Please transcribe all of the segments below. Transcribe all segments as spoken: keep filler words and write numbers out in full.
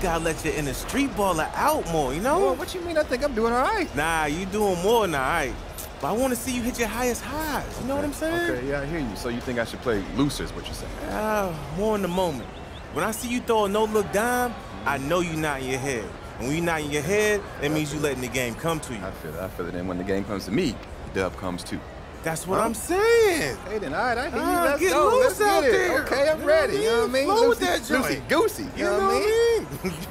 gotta let your inner street baller out more, you know? Well, what you mean? I think I'm doing all right. Nah, you doing more than all right. But I want to see you hit your highest highs. You know what I'm saying? Okay, yeah, I hear you. So you think I should play looser is what you're saying? Ah, more in the moment. When I see you throw a no-look dime, I know you're not in your head. And when you're not in your head, that means you letting the game come to you. I feel it, I feel it. And when the game comes to me, the dub comes too. That's what huh? I'm saying. Hey, then, all right, I hear you. Ah, Let's get go. loose Let's out get it. there. Okay, I'm You know ready. what I You know what I mean? mean? Flow with Loosey, that joint. loosey goosey. You, You know, know what I mean? what I mean?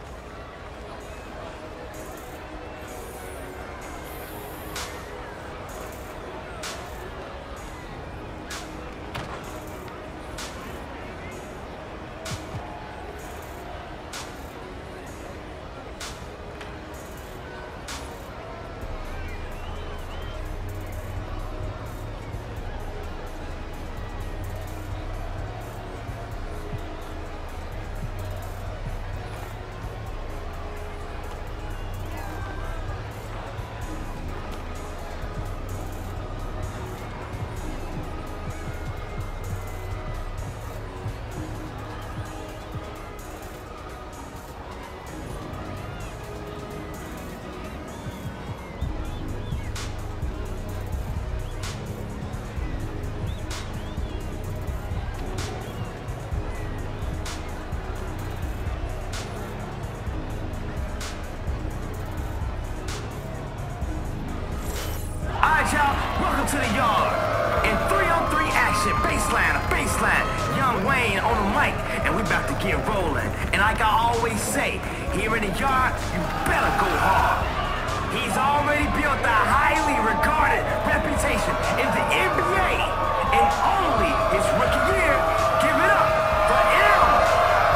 Welcome to the yard. In three on three action, baseline, a baseline. Young Wayne on the mic, and we about to get rolling. And like I always say, here in the yard, you better go hard. He's already built a highly regarded reputation in the N B A. And only his rookie year, give it up for M P.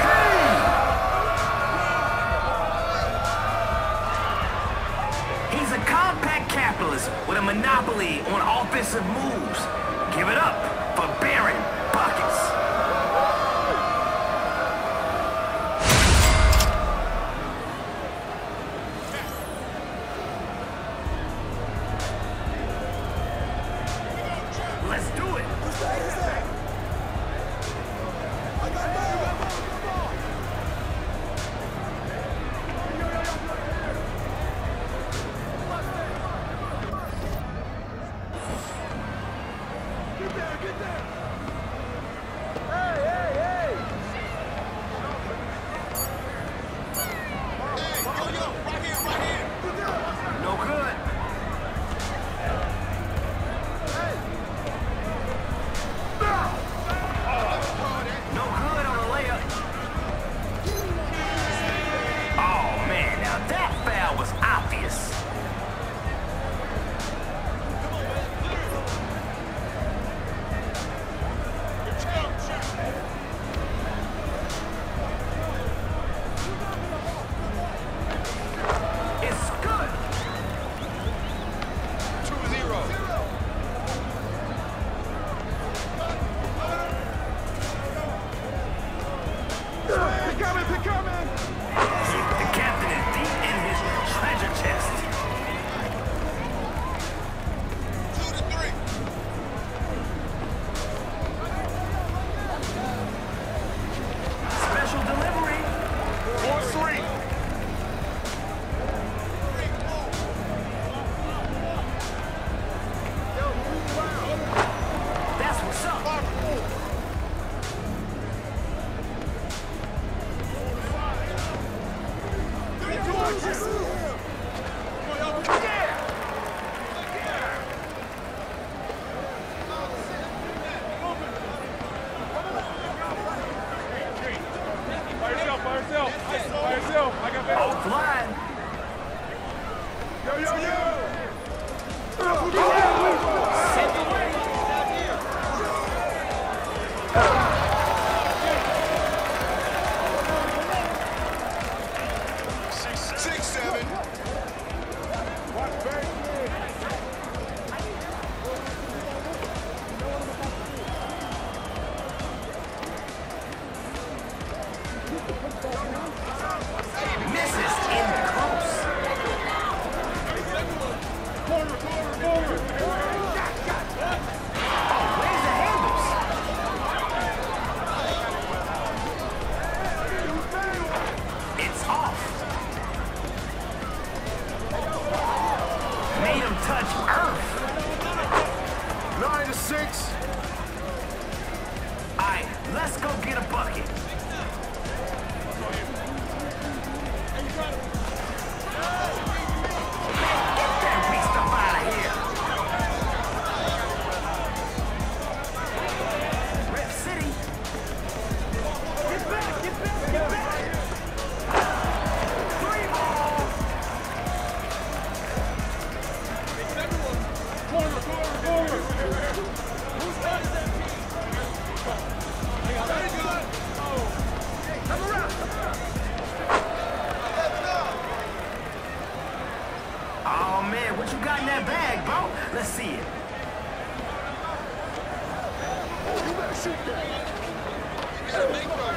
He's a compact capitalist with a monopoly on offensive moves. Give it up for Baron Buckets.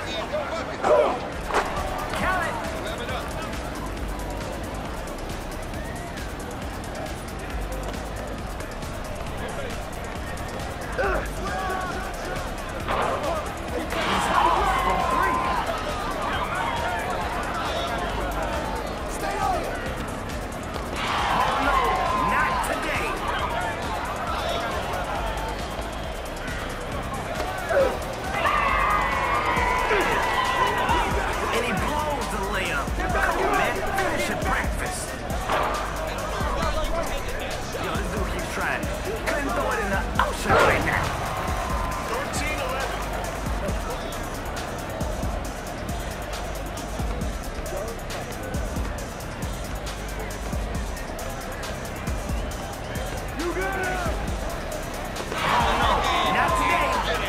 Count it. He's off from three. Oh no, not today. And he blows the layup. Come on, man, finish your breakfast. Yo, this dude keeps trying. Couldn't throw it in the ocean right now. Not today.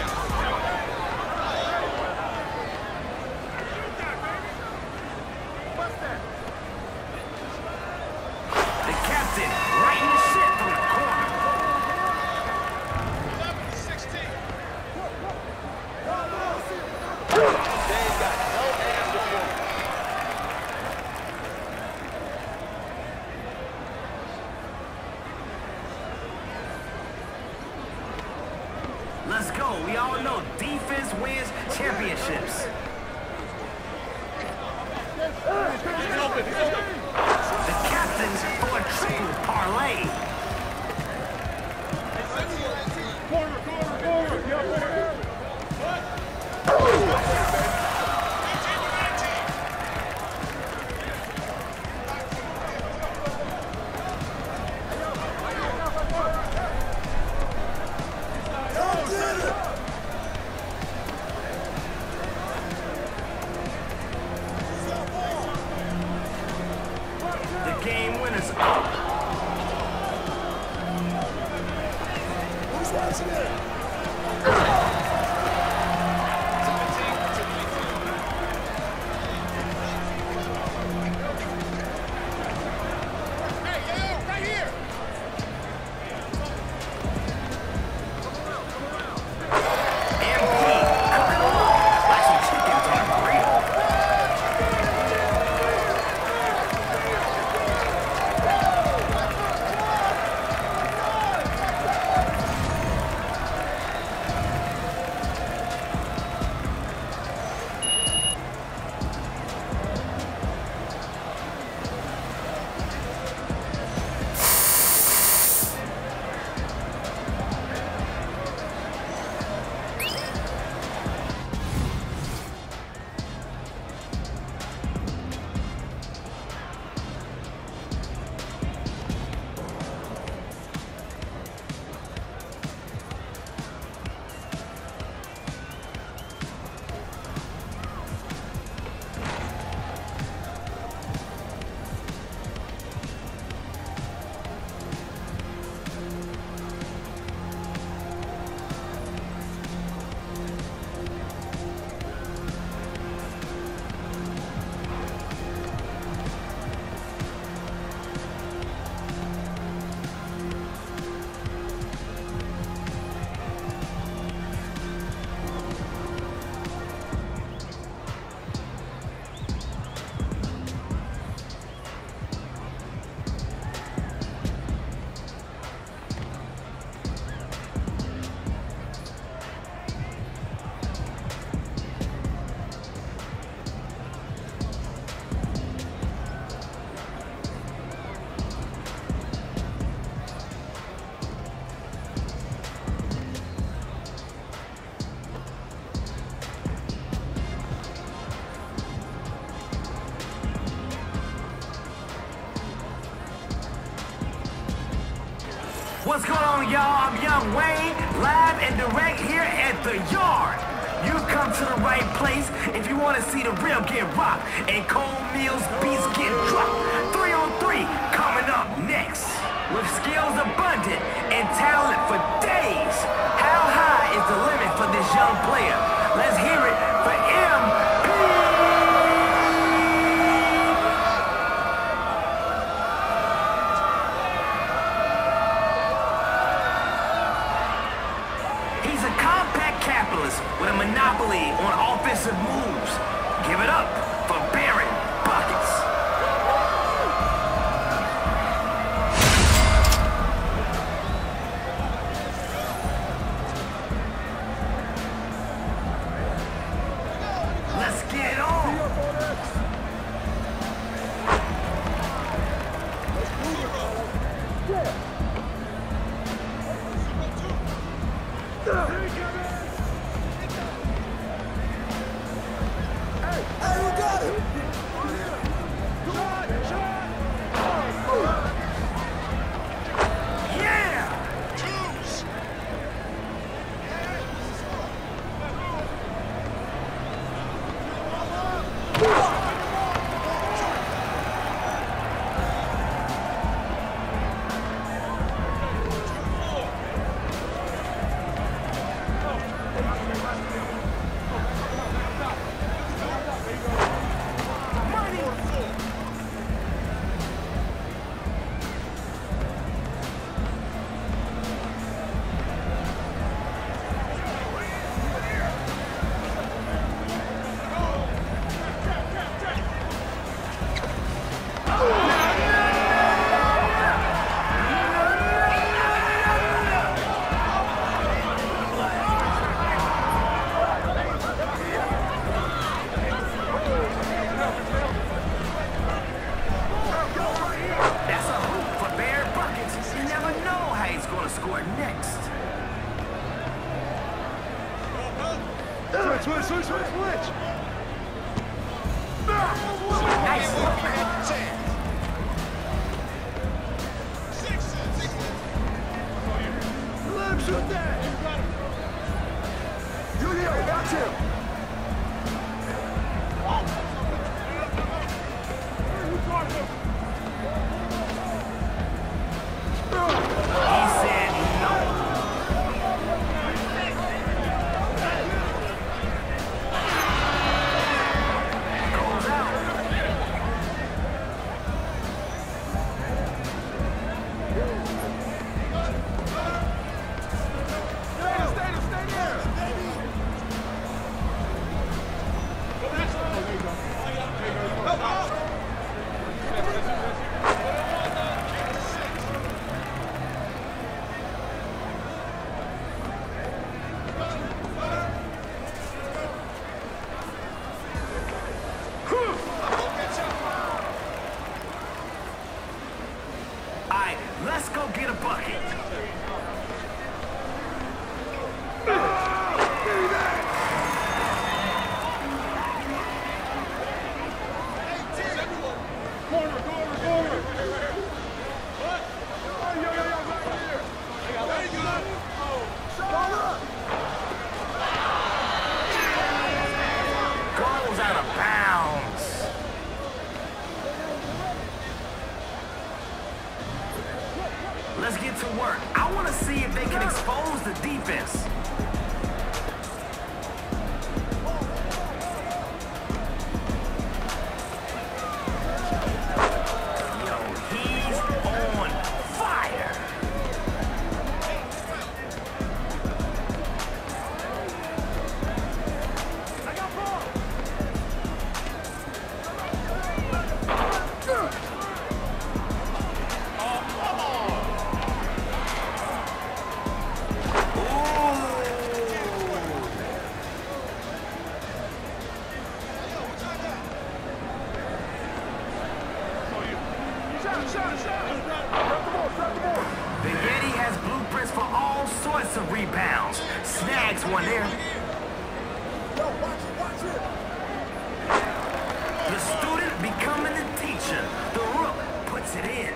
The captain right in the shit from the corner. Let's go. We all know defense wins championships. The captain's for a triple parlay. The game winner's up. What's going on, y'all? I'm Young Wayne, live and direct here at the Yard. You've come to the right place if you want to see the real get rocked and Cole Mills beats get dropped. Three on three coming up next. With skills abundant and talent for days, how high is the limit for this young player? Let's hear it for M P. He's a compact capitalist with a monopoly on offensive moves. Switch, switch, switch, switch! Nice look. Let him shoot that! Julio, watch him! He said no. Goes out. All right, let's go get a bucket. Corner, corner, corner! What? Yo, yo, yo, right here! There you go! Ball up! Goes out of bounds. Let's get to work. I want to see if they can expose the defense. Yo, he's on fire. I got ball! Shot, shot, shot! Grab the ball, grab the ball! The Yeti has blueprints for all sorts of rebounds. Snags one there. Yo, watch it, watch it! The student becoming the teacher. The rook puts it in.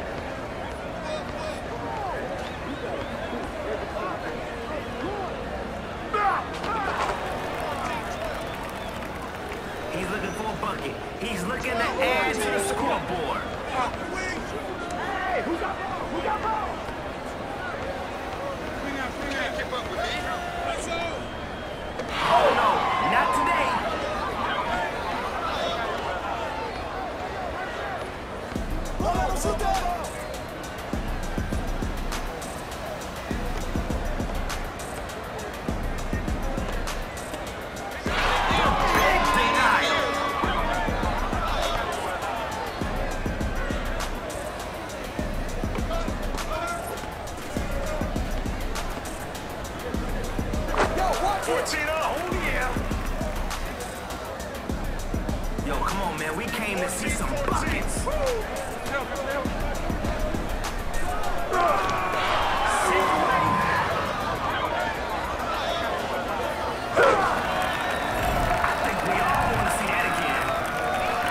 He's looking for a bucket. He's looking to add to the scoreboard. Hey, who got ball? Who got ball? Oh no, not today. Big denial. fourteen oh, yeah. Yo, come on, man. We came to see some buckets. Sit back. I think we all want to see that again.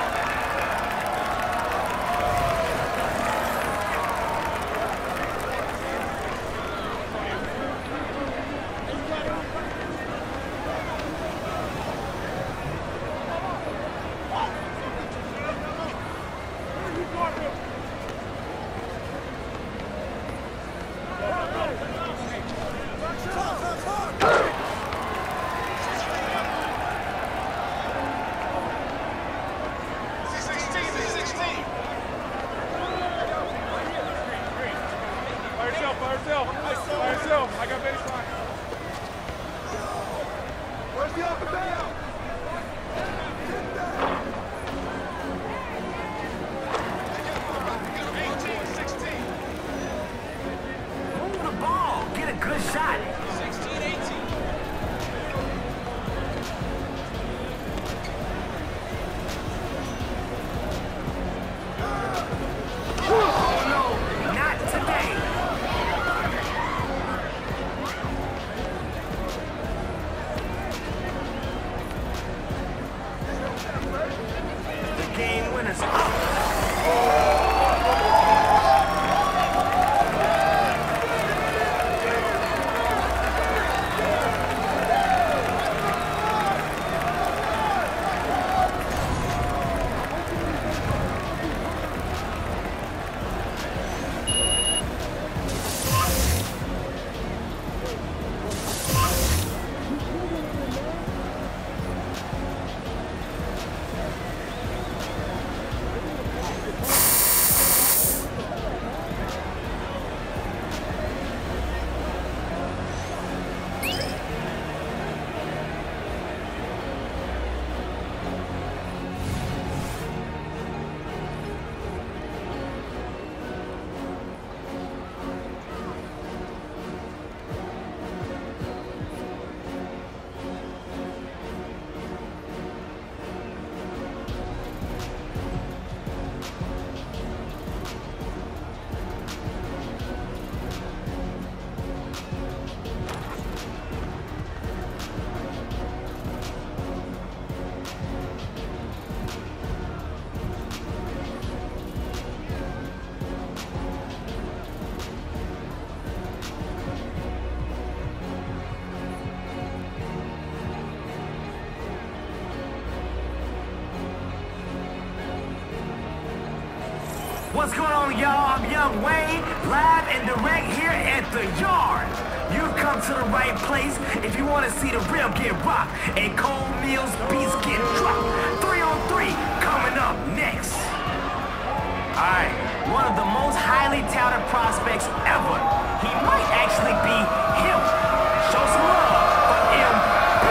What's going on, y'all? I'm Young Wayne, live and direct here at the Yard. You've come to the right place if you want to see the real get rocked and Cole Mills beats get dropped. Three on three coming up next. All right, one of the most highly touted prospects ever. He might actually be him. Show some love for M B.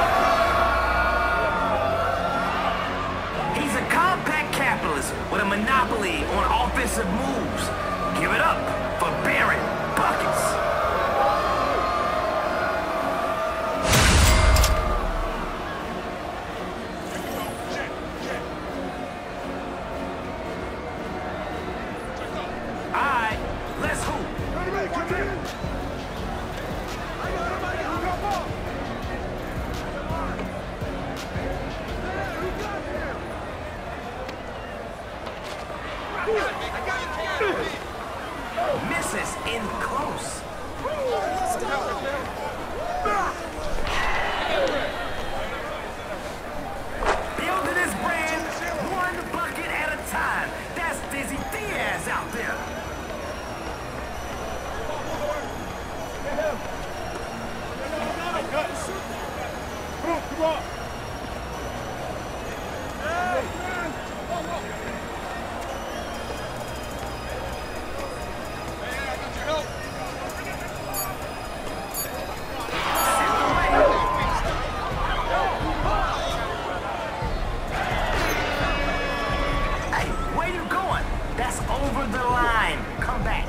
He's a compact capitalist with a monopoly on offensive moves. Give it up for Baron Buckets. Misses in close. Building his brand one bucket at a time. That's Dizzy Diaz out there. Come on. Over the line. Come back.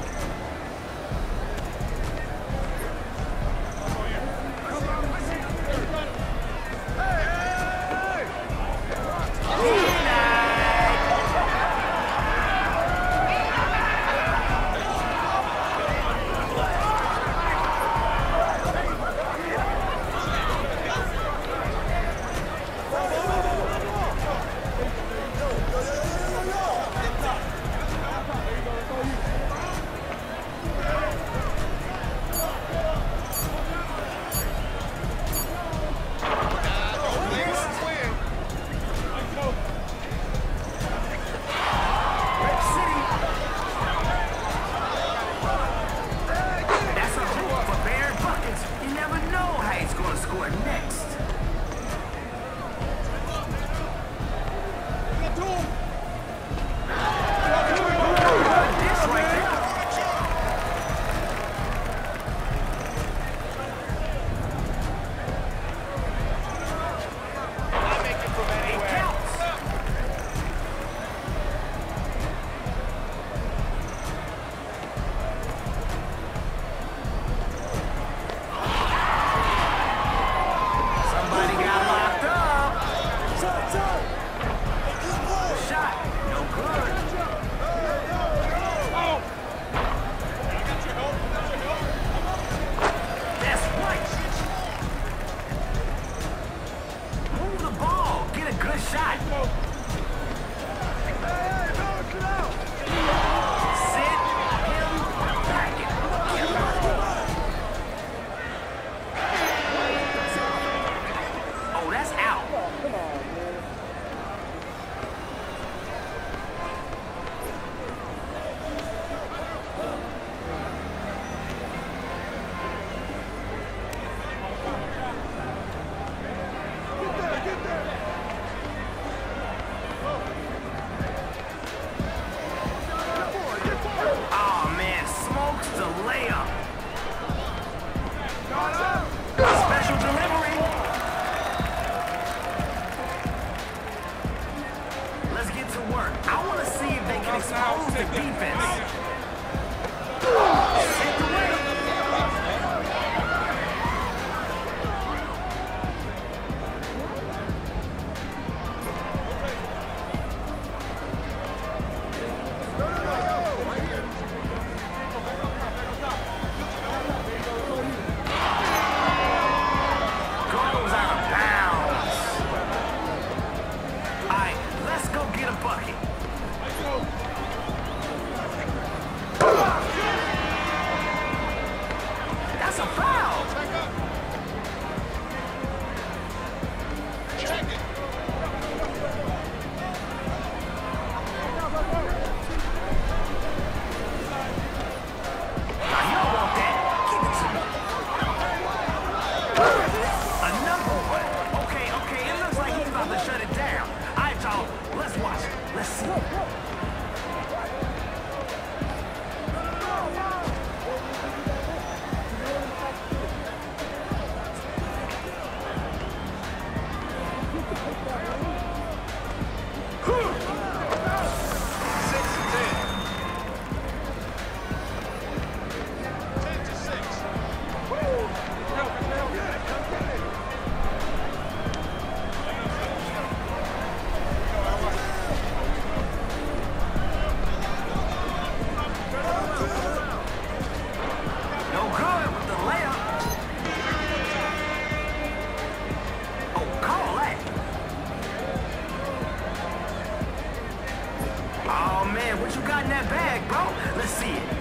in that bag, bro. Let's see it.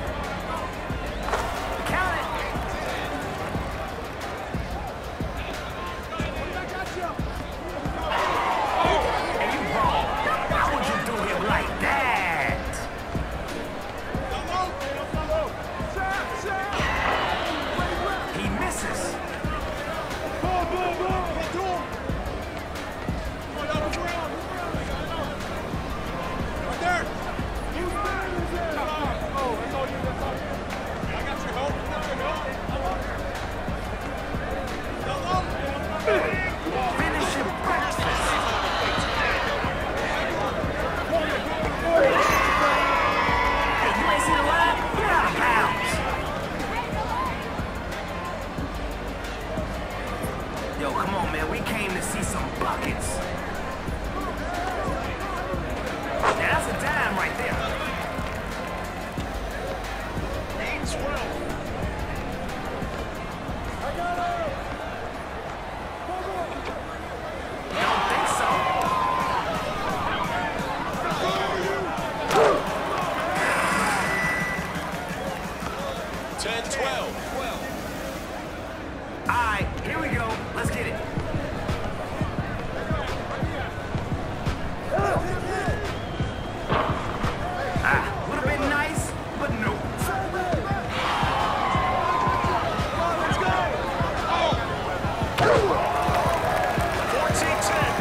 Count it. Hey, you wrong. How would you do him like that? He misses. Finish your breakfast. Hey, you ain't seen the line? You're out of bounds. Yo, come on, man. We came to see some buckets. Now, that's a dime right there. eight twelve. Don't think so. ten twelve. All right, here we go. Let's get it. Ah, would have been nice, but no. fourteen ten.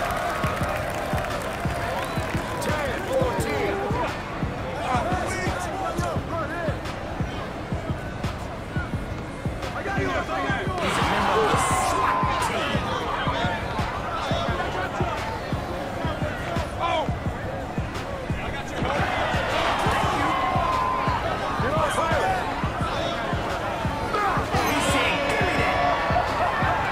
He's a member of the SWAT team. He said, give me that.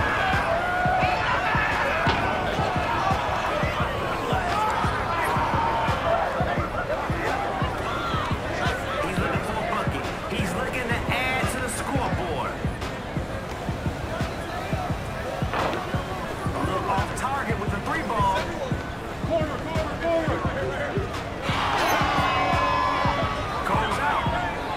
He's looking for a bucket. He's looking to add to the scoreboard. A little off target with the three ball. Corner, corner, corner. Goes out.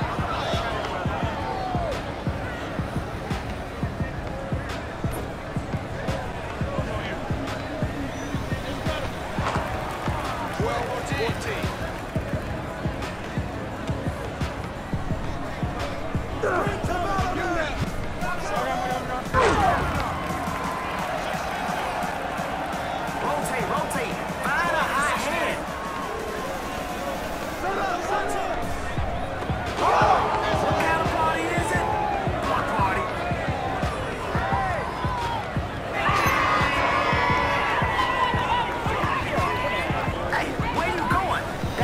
twelve fourteen. Rotate, rotate. Find a hot hand. What kind of party is it? Block party. Hey, where you going?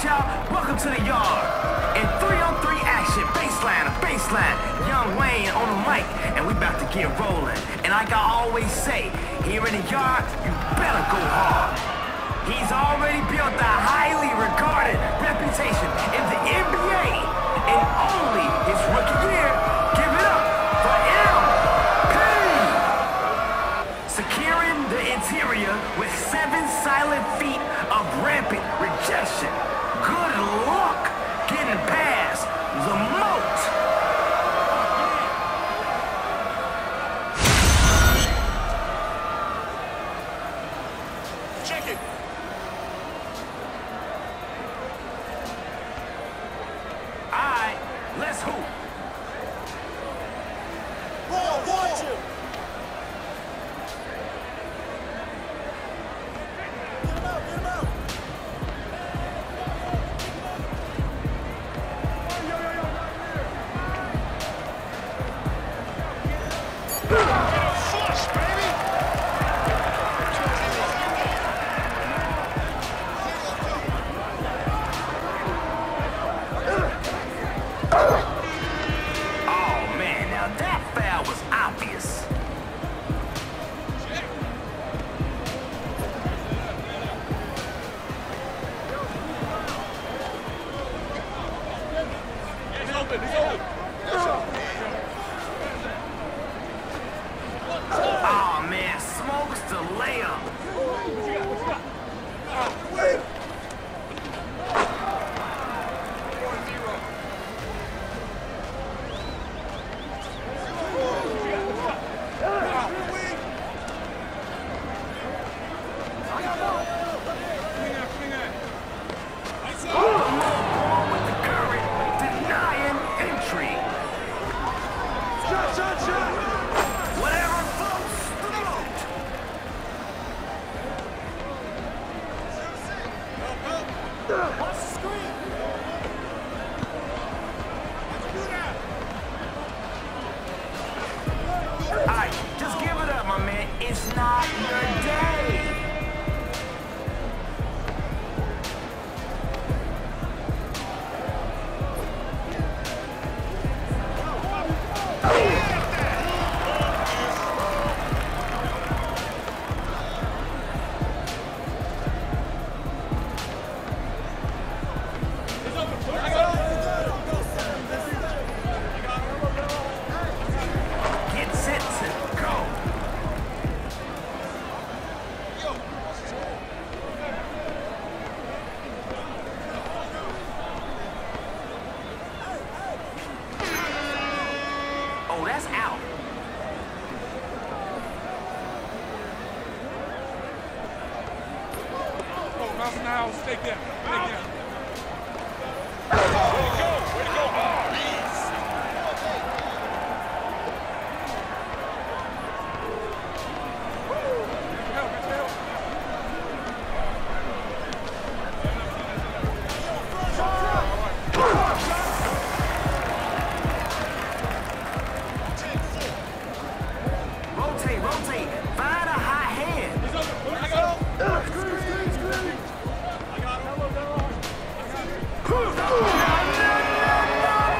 y'all. Welcome to the yard. In three on three action, baseline, a baseline. Young Wayne on the mic, and we about to get rolling. And like I always say, here in the yard, you better go hard. He's already built a highly regarded reputation in the N B A. In only his rookie year, give it up for M P. Securing the interior with seven silent feet of rampant rejection. Good luck getting past the moat. Check it. All right, let's hoop. Ball, watch him. Get him out, get him out. Yo, yo, yo, right here. Get him flush, baby. Oh man, now that foul was obvious. He's open, he's open. Oh man, smokes the layup. With the current denying entry. Shot, shot, shot. Whatever floats the boat. Watch the screen. Do that. All right, just give it up, my man. It's not your day. Get set to go. Oh, that's out. Oh, mouse in the house. Stay down. Stay down. Way to go. Way to go hard. Rotate, rotate. Find a hot hand. I got him. Screen, screen, screen. I got him. No, no, no, no.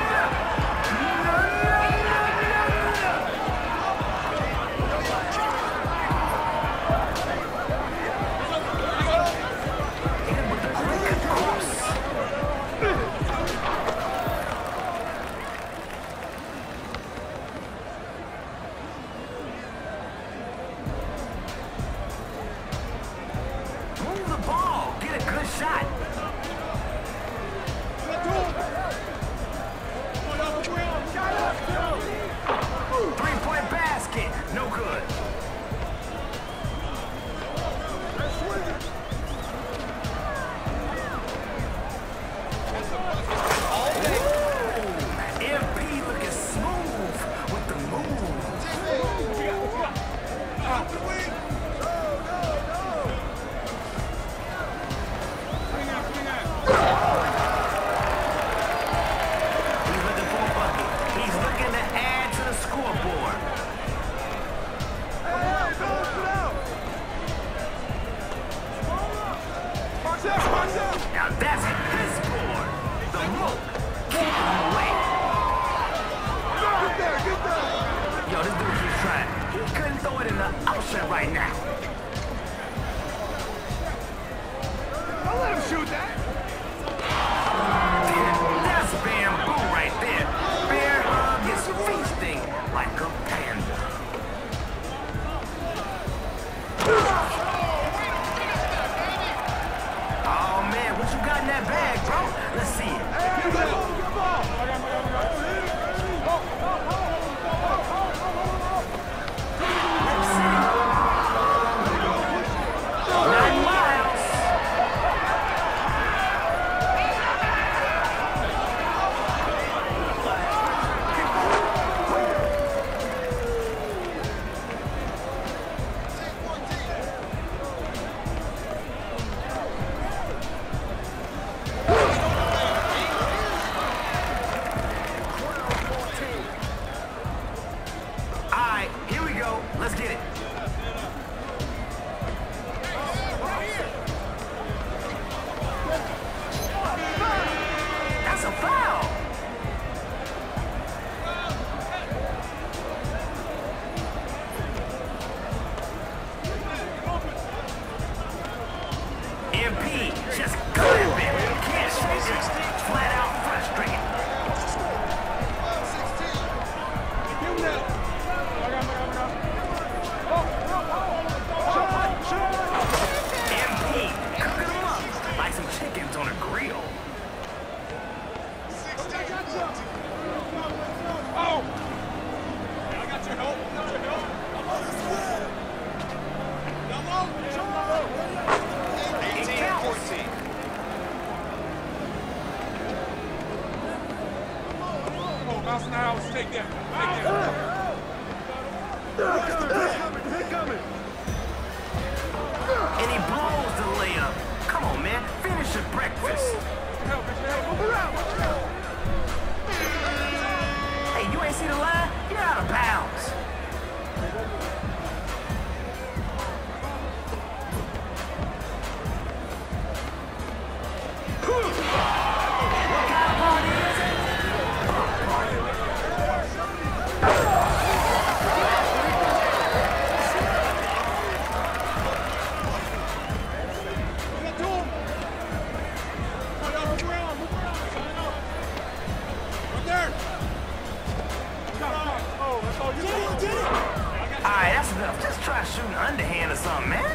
bullshit right now. Don't let him shoot that. That's bamboo right there. Bear Hug is feasting like a panda. Oh man, what you got in that bag, bro? Let's see it. Hey, get ball, get ball. Let's see. Nine miles. Alright, here we go. Let's get it. That's a foul. M P just clipping. Can't shoot it. Flat out frustrated. Give him that. M P cooking them up like some chickens on a grill. Oh! I got your help. I got your help. eighteen fourteen. Oh, mouse and hours. Take that. Take that. And he blows the layup. Come on, man. Finish your breakfast. Help, get your help. Move around. Hey, you ain't see the line? You're out of bounds. What kind of party is it? Get to him. Move around. Move around. Right there. Oh, that's all you did. Alright, that's enough. Just try shooting underhand or something, man.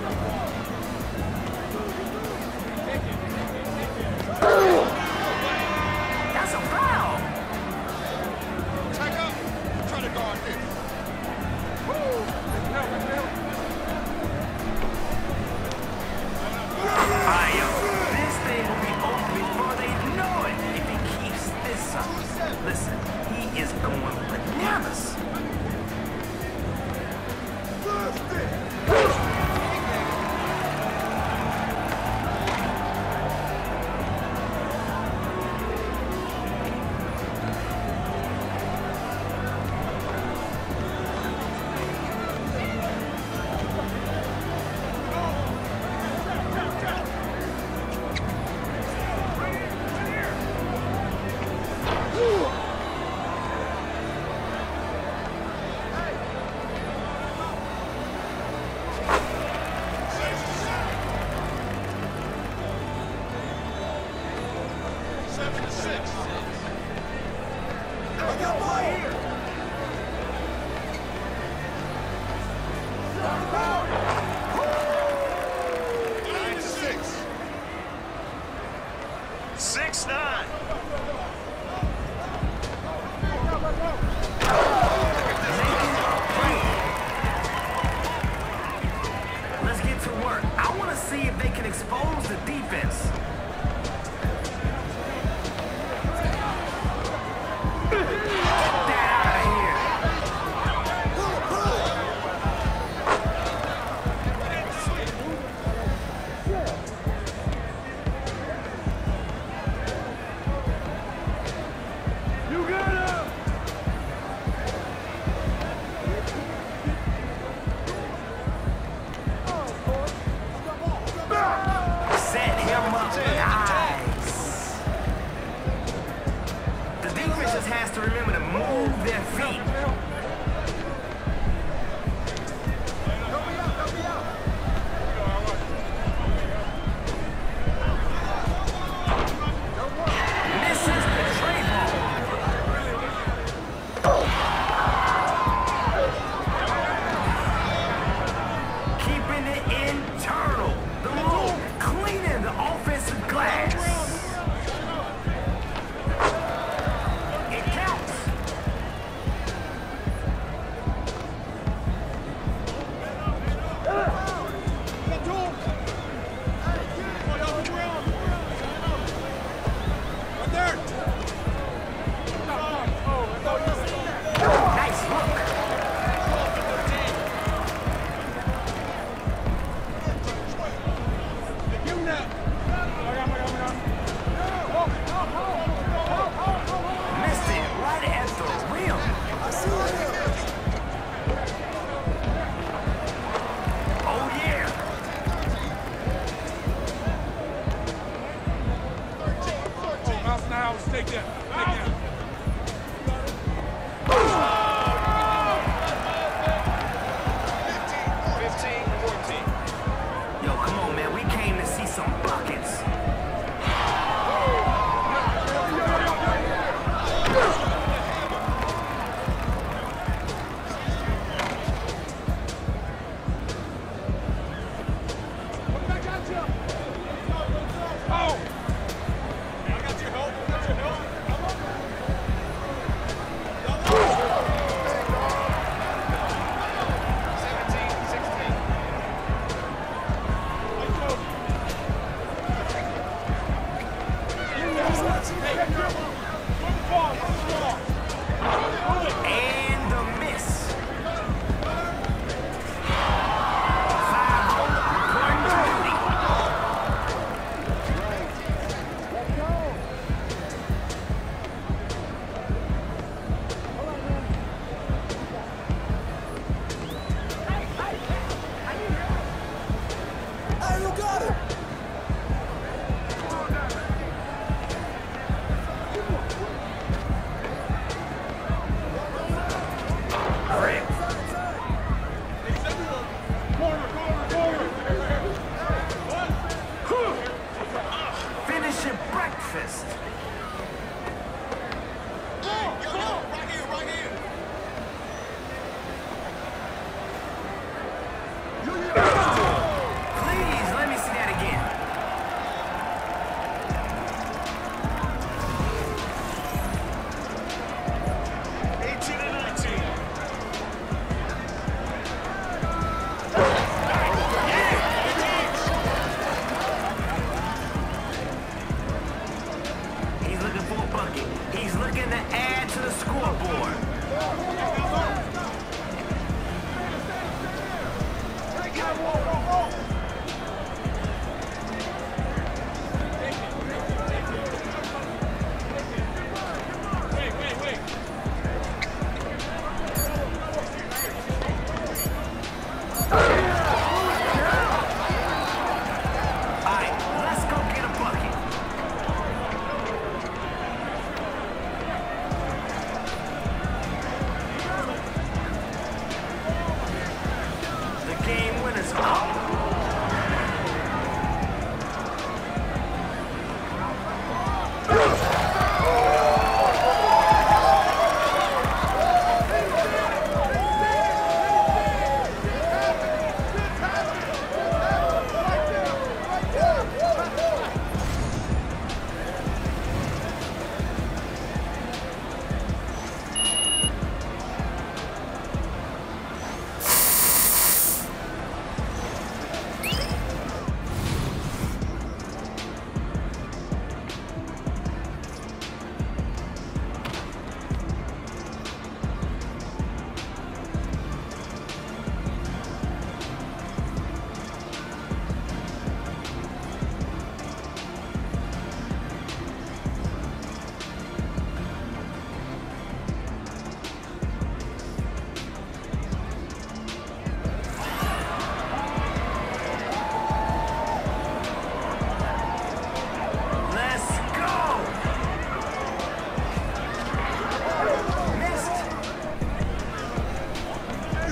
That's a foul. Check up. Try to guard this. Alright, yo, this thing will be over before they know it if he keeps this up. Listen, he is going bananas. Seven to six. Nine to six. Six nine. Let's get to work. I want to see if they can expose the defense. Set him up. Nice. The defense just has to remember to move their feet. Misses the trade ball. Keeping it internal. The move, cleaning the offensive glass. It counts. Nice look. Missed it right at the rim. Oh, yeah. Mouse in the house. Take that. Take that. Fifteen fourteen. Yo, come on, man. We came to see some buckets. Oh! I got your help. I got your help. Seventeen sixteen. And the miss. Five home, reporting to duty. Rick. Corner, corner, corner. Finish your breakfast. Right here, right here.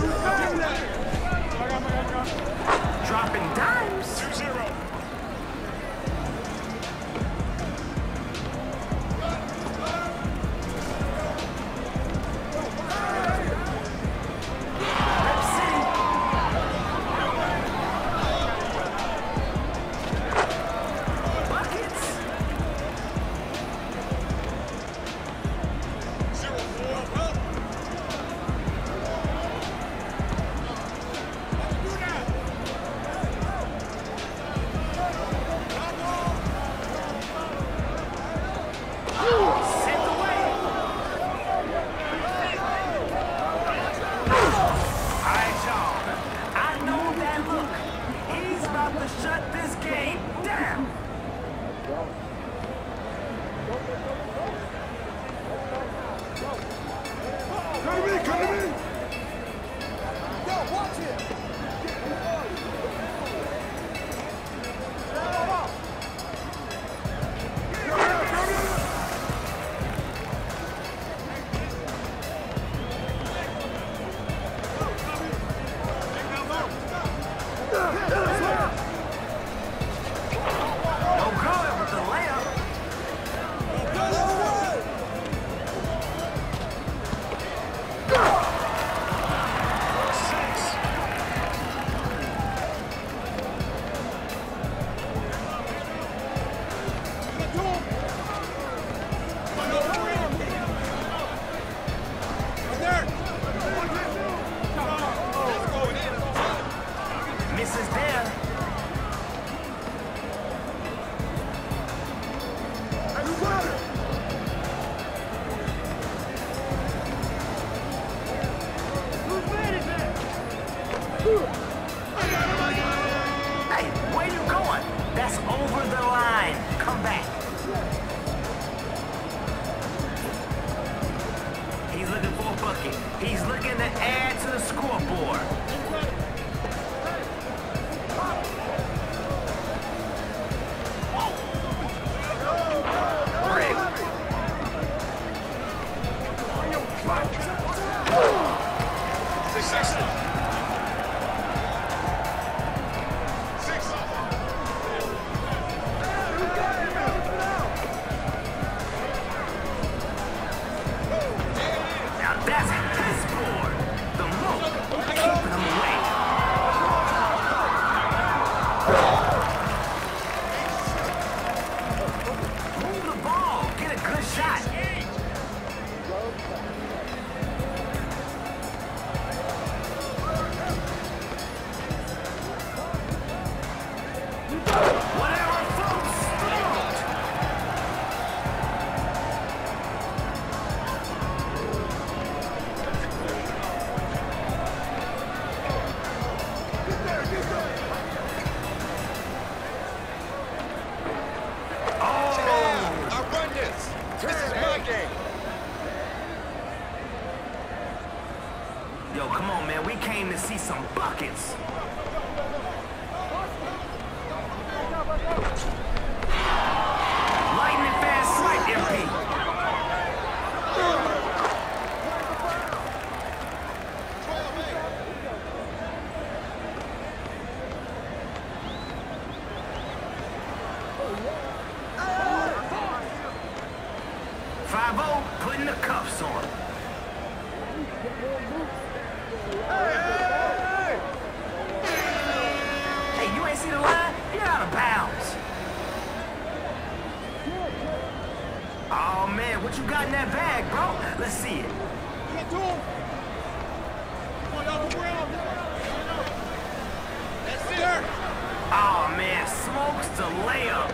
Dropping dimes. two zero. Rep City. Buckets. zero four. Up. Sent away. All right, y'all. I know that look. He's about to shut this game down. Come to me, come to me! Yo, watch it! No good with the layup. Six. Misses there. Hey, where you going? That's over the line. Come back. He's looking for a bucket. He's looking to add to the scoreboard. Brick. Six. Six. Six. Now that's his board. The move. Keeping him away. Move the ball. Get a good shot. Whatever floats, float. I run this. This is my game. Yo, come on, man. We came to see some buckets. Lightning fast swipe, M P. five oh, putting the cuffs on. Hey, you ain't see the line? You're out of bounds. Oh, man, what you got in that bag, bro? Let's see it. Oh, man, smokes the layup.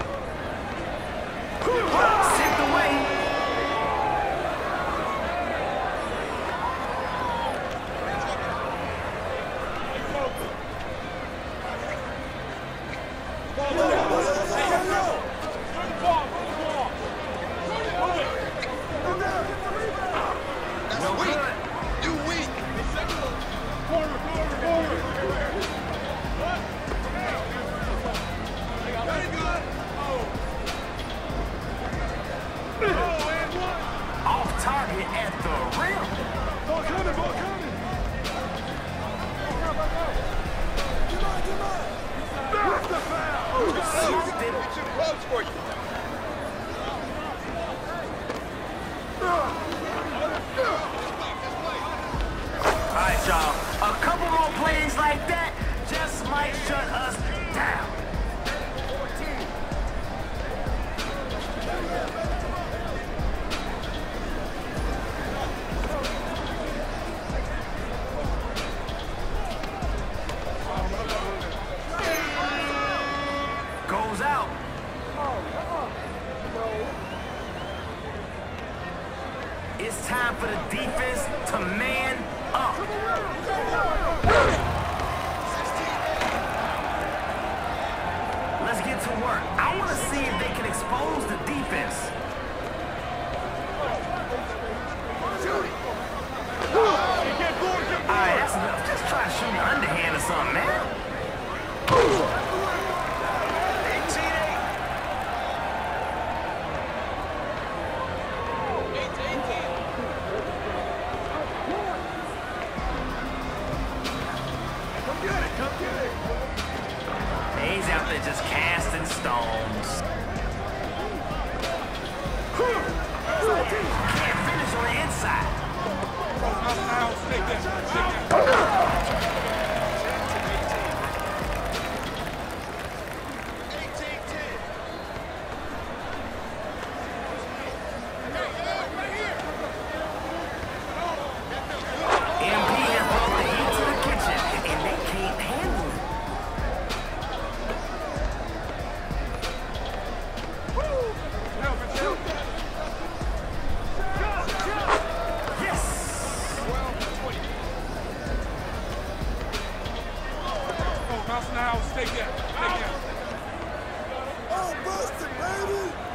Sent away. No good. You weak. Corner, corner, corner! Very good! Oh! might shut us down. Goes out. It's time for the defense to man up. Let's get to work. I want to see if they can expose the defense. All right, that's enough. Just try to shoot an underhand or something, man. He's out there just casting stones. Can't finish on the inside. M P has brought the heat to the kitchen, and they can't handle it. Mouse in the house, stay there. Stay there. Oh, busted, baby!